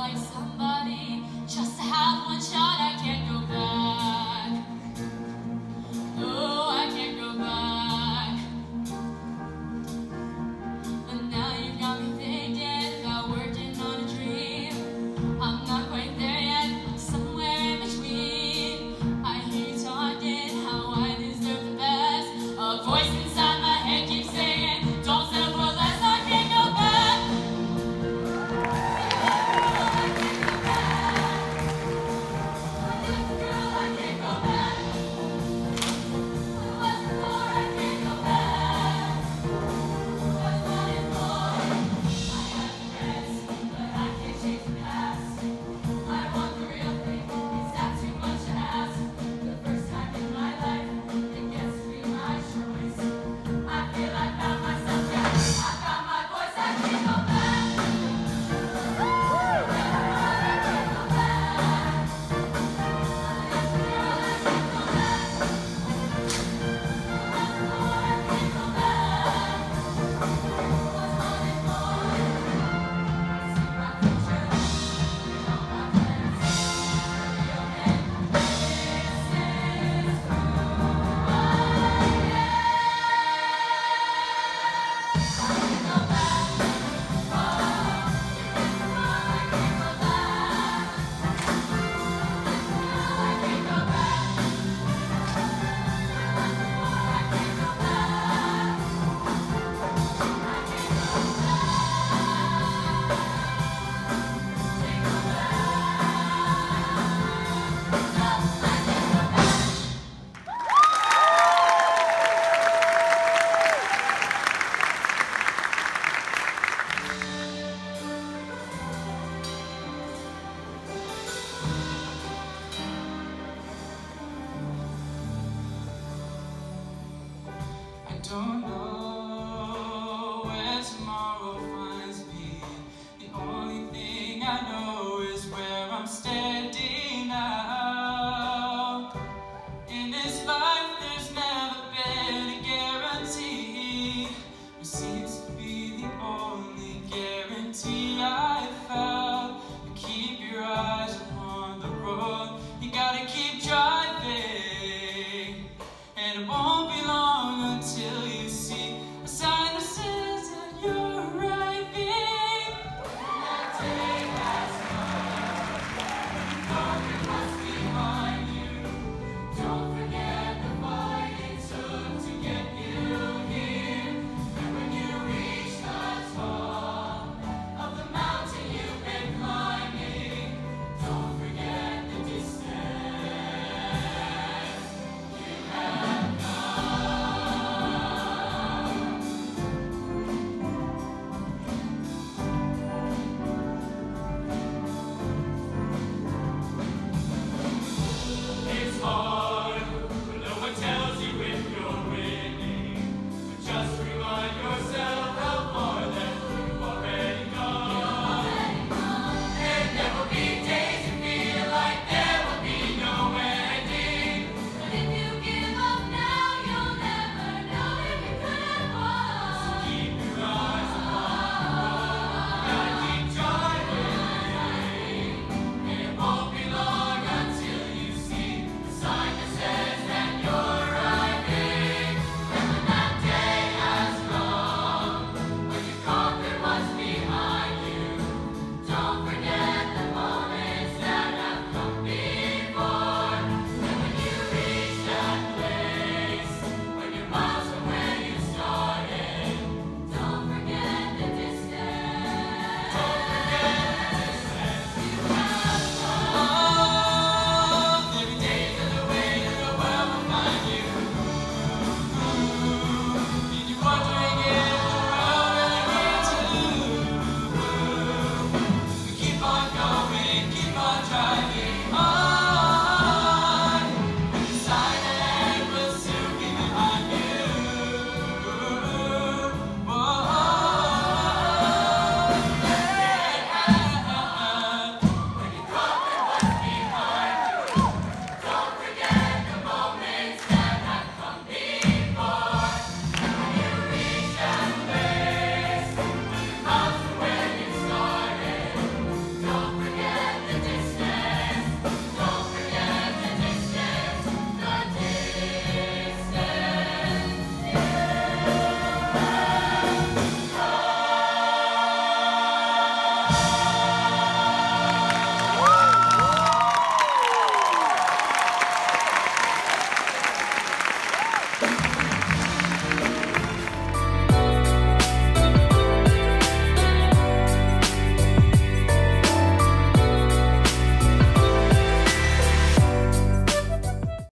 like somebody just to have one shot. I can't go back. No, I can't go back. But now you got me thinking about working on a dream. I'm not quite there yet, somewhere in between. I hear you talking how I deserve the best. A voice inside my head keeps saying, don't settle for less. I can't go back. I can't go back. Girl, I can't go back. I wasn't for, I can't go back. Was wanted more. I have regrets, but I can't change the past. I want the real thing. Is that too much to ask? The first time in my life, it gets to be my choice. I feel I found myself, yeah. I found my voice. I can't go back. I can't go back. Girl, I can't go back. I wasn't for, I can't go back. Was wanted more. I see my future in all my plans. Real men, this is who I can't go back. Oh, I can't go back. Girl, I can't go back. I can't go back. I can't go back. I don't know